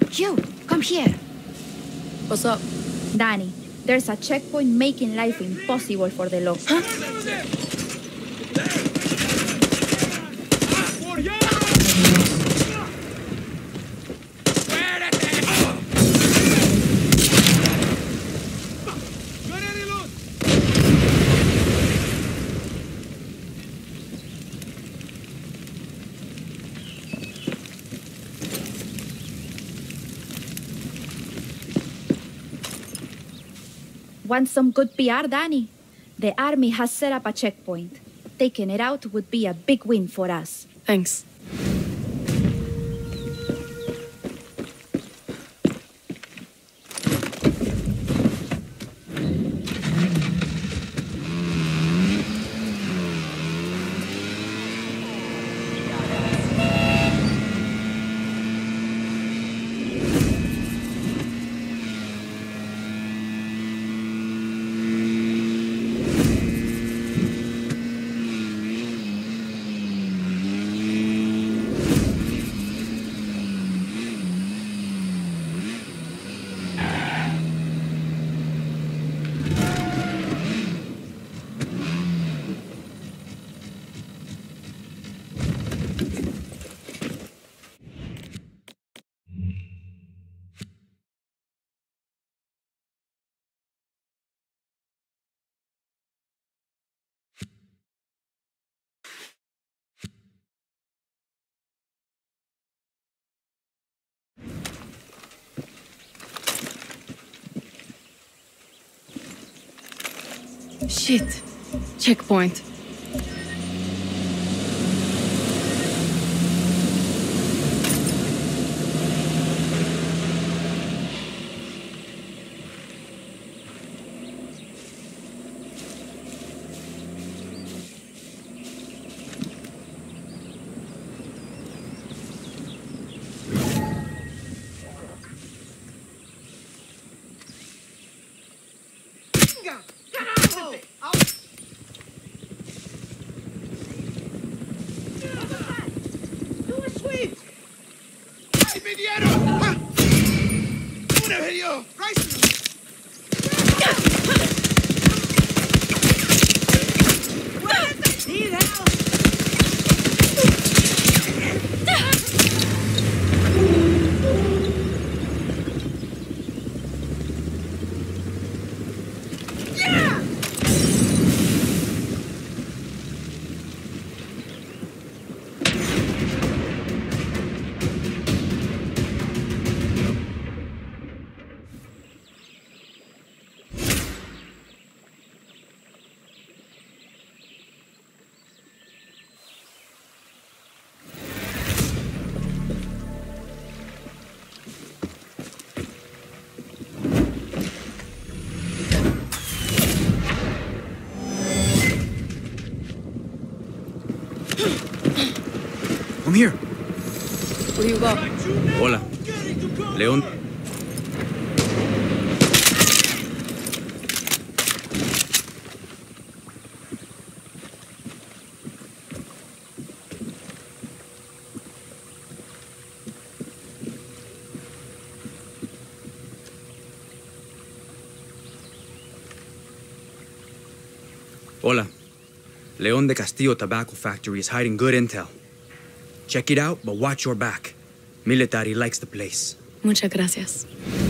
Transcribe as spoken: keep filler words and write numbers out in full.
You, come here. What's up? Danny, there's a checkpoint making life impossible for the law. Huh? Want some good P R, Danny? The army has set up a checkpoint. Taking it out would be a big win for us. Thanks. Shit. Checkpoint. I'm here. What do you got? Hola. León. Hola. León de Castillo Tobacco Factory is hiding good intel. Check it out, but watch your back. Military likes the place. Muchas gracias.